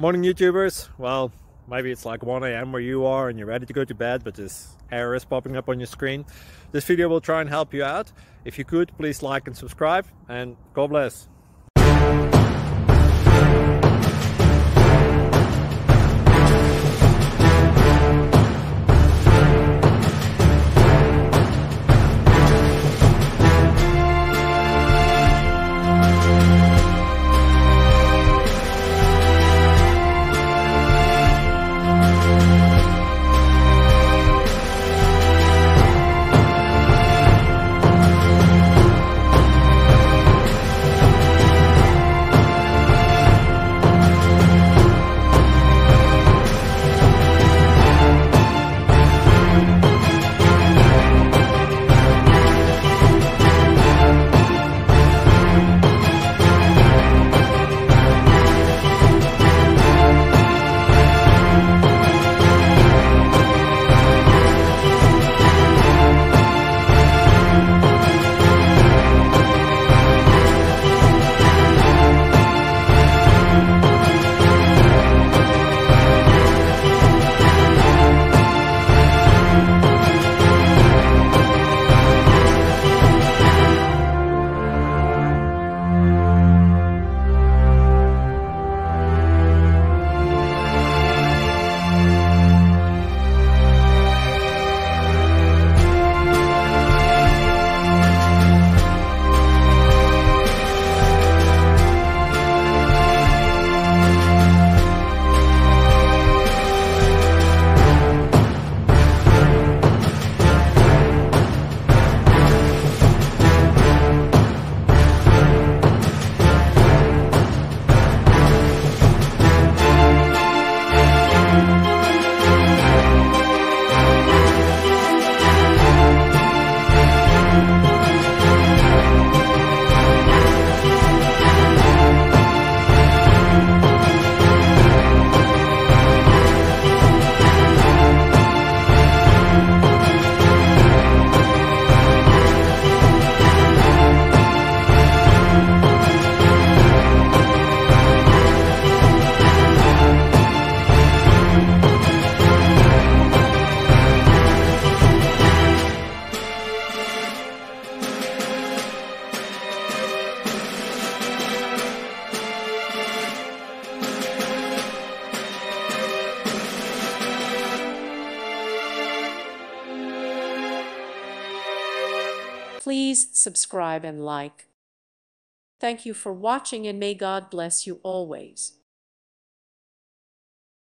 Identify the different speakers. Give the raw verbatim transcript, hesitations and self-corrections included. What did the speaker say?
Speaker 1: Morning YouTubers. Well, maybe it's like one A M where you are and you're ready to go to bed, but this error is popping up on your screen. This video will try and help you out. If you could, please like and subscribe, and God bless.
Speaker 2: Please subscribe and like. Thank you for watching, and may God bless you always.